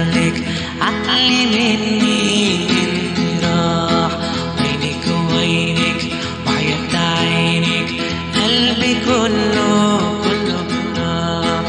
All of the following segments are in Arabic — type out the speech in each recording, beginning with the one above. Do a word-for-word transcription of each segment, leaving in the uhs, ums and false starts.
مهلك عقلي مني مني راح، وينك وينك وحياة عينك قلبي كله كله راح.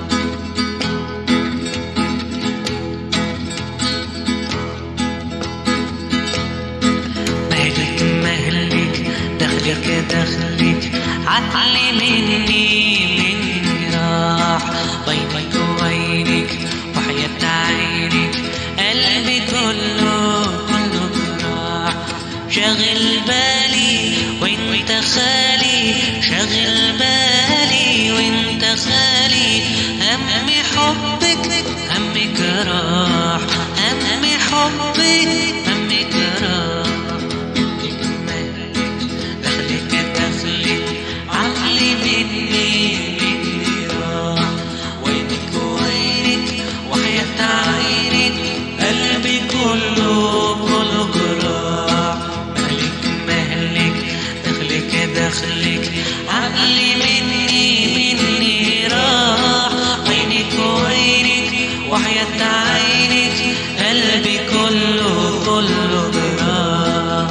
مهلك مهلك دخلك دخلك عقلي مني مني راح، وينك وينك وحياة عينك قلبي كله كله راح. شاغل بالي وانت خالي، شاغل بالي وانت خالي، همي حبك همك راح، همي حبك همك راح. دخلك دخلك عقلي مني مني راح، وينك وينك وحياة عينك قلبي كله كله راح. مهلك مهلك دخلك دخلك عقلي مني مني راح، وينك وينك وحياة عينك قلبي كله كله راح.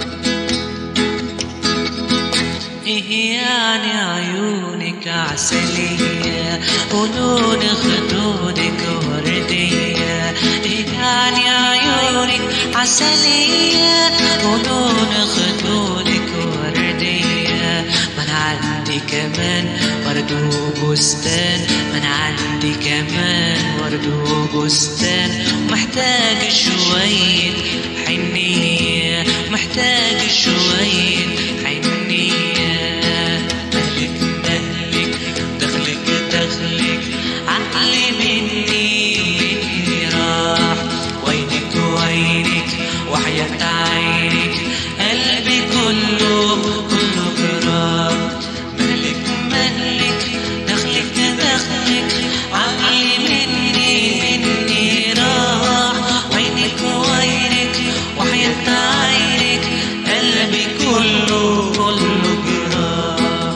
إيه يعني عيونك عسلية ولون خدودك وردية، إيه يعني عيونك عسلية ولون خدودك وردية. من عندي كمان ورد وبستان، من عندي كمان ورد وبستان، محتاج شوية حنية، محتاج شوية حنية. مهلك مهلك دخلك دخلك عقلي مني مني راح، وينك وينك وحياة عينك قلبي كله كله راح. مهلك مهلك دخلك دخلك عقلي مني مني راح، وينك وينك وحياة عينك قلبي كله كله راح.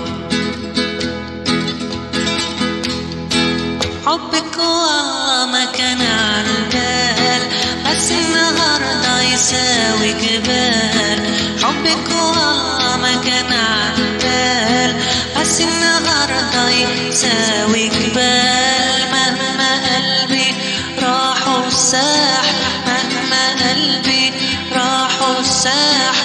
حبك والله ما كان عالبال، بس النهارده يساوي جبال. حبك والله ما كان عالبال، بس النهارده يساوي جبال. مهما قلبي راح وساح، مهما قلبي راح وساح،